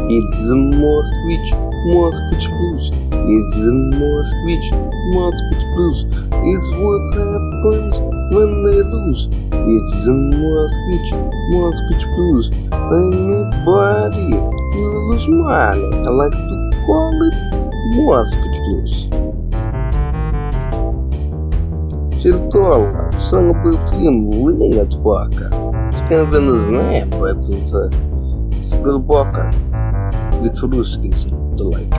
It's the Moskvich Blues. It's the Moskvich Blues. It's what happens when they lose. It's the Moskvich Blues. They make body, you lose money. I like to call it Moskvich Blues. Черт, song about him winning at poker. It's kind of in his name, but it's a skill poker with Ruskies and the like.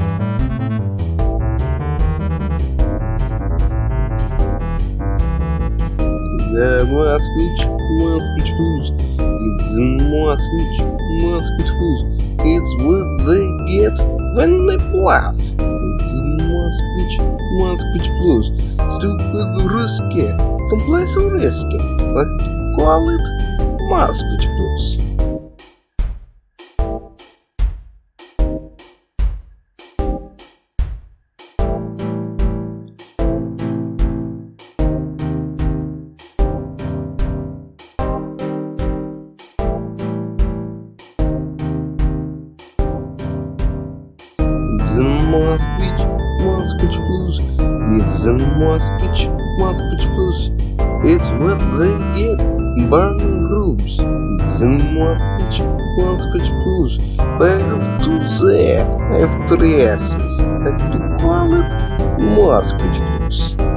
The Moskvich Blues. It's the Moskvich Blues. It's what they get when they bluff. It's the Moskvich Blues. Stupid Ruski, complete so risky. But call it Moskvich Blues. The Moskvich Blues. It's the Moskvich Blues. It's what they get, burning groups. It's the Moskvich Blues. Pair of two there, have 3 S's. I have to call it Moskvich Blues.